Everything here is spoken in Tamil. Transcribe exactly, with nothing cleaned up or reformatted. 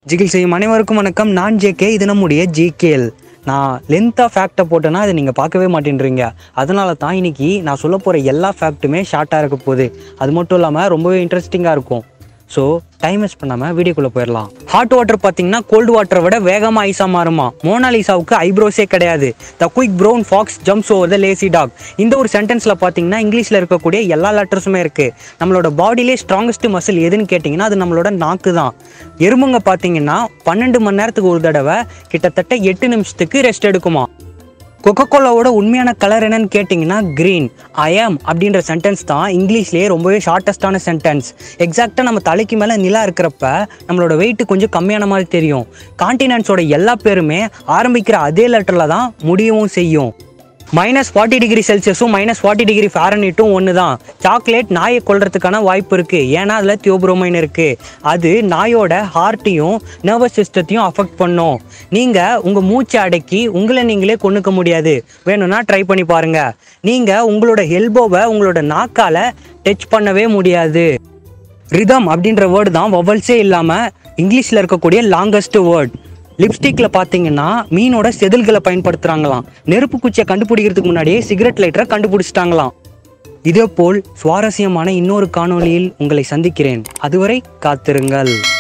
JeeKil செய்யும் அனைவருக்கும் வணக்கம். நான் ஜேகே. இது நம்முடைய JeeKil. நான் லென்த்தாக ஃபேக்டை போட்டேன்னா அதை நீங்கள் பார்க்கவே மாட்டேன்றீங்க. அதனால தான் இன்றைக்கி நான் சொல்ல போகிற எல்லா ஃபேக்ட்டுமே ஷார்ட்டாக இருக்க போகுது. அது மட்டும் இல்லாமல் ரொம்பவே இன்ட்ரெஸ்டிங்காக இருக்கும். ஸோ டைம் வேஸ்ட் பண்ணாமல் வீடியோக்குள்ளே போயிடலாம். ஹாட் வாட்டர் பார்த்தீங்கன்னா கோல்டு வாட்டரை விட வேகமாக ஐஸாக மாறுமா. மோனாலிசாவுக்கு ஐப்ரோஸே கிடையாது. The quick brown fox jumps over the lazy dog. இந்த ஒரு சென்டென்ஸில் பார்த்தீங்கன்னா இங்கிலீஷில் இருக்கக்கூடிய எல்லா லெட்டர்ஸுமே இருக்குது. நம்மளோட பாடியிலே ஸ்ட்ராங்கஸ்ட் மசில் எதுன்னு கேட்டிங்கன்னா அது நம்மளோட நாக்கு தான். எறும்புங்க பார்த்தீங்கன்னா பன்னெண்டு மணி நேரத்துக்கு ஒரு தடவை கிட்டத்தட்ட எட்டு நிமிஷத்துக்கு ரெஸ்ட் எடுக்குமா. கொக்கோகோலாவோட உண்மையான கலர் என்னன்னு கேட்டிங்கன்னா க்ரீன். ஐ ஆம் அப்படின்ற சென்டென்ஸ் தான் இங்கிலீஷ்லேயே ரொம்பவே ஷார்ட்டஸ்டான சென்டென்ஸ். எக்ஸாக்டாக நம்ம தலைக்கு மேலே நிலா இருக்கிறப்ப நம்மளோட வெயிட் கொஞ்சம் கம்மியான மாதிரி தெரியும். கான்டினென்ட்ஸோட எல்லா பேருமே ஆரம்பிக்கிற அதே லெட்டரில் தான் முடியவும் செய்யும். மைனஸ் ஃபார்ட்டி டிகிரி செல்சியஸும் மைனஸ் ஃபார்ட்டி டிகிரி ஃபாரன்ஹீட்டும் ஒன்று தான். சாக்லேட் நாயை கொல்றதுக்கான வாய்ப்பு இருக்குது. ஏன்னா அதில் தியோப்ரோமைன் இருக்குது. அது நாயோட ஹார்ட்டையும் நர்வஸ் சிஸ்டத்தையும் அஃபெக்ட் பண்ணும். நீங்கள் உங்கள் மூச்சை அடக்கி உங்களை நீங்களே கொண்டுக்க முடியாது. வேணும்னா ட்ரை பண்ணி பாருங்கள். நீங்கள் உங்களோட எல்போவை உங்களோட நாக்கால் டச் பண்ணவே முடியாது. ரிதம் அப்படின்ற வேர்டு தான் வவல்ஸே இல்லாமல் இங்கிலீஷில் இருக்கக்கூடிய லாங்கஸ்ட் வேர்ட். லிப்ஸ்டிக்கில் பார்த்தீங்கன்னா மீனோட செதில்களை பயன்படுத்துகிறாங்களாம். நெருப்பு குச்சியை கண்டுபிடிக்கிறதுக்கு முன்னாடியே சிகரெட் லைட்டரை கண்டுபிடிச்சிட்டாங்களாம். இதே போல் சுவாரஸ்யமான இன்னொரு காணொளியில் உங்களை சந்திக்கிறேன். அதுவரை காத்திருங்கள்.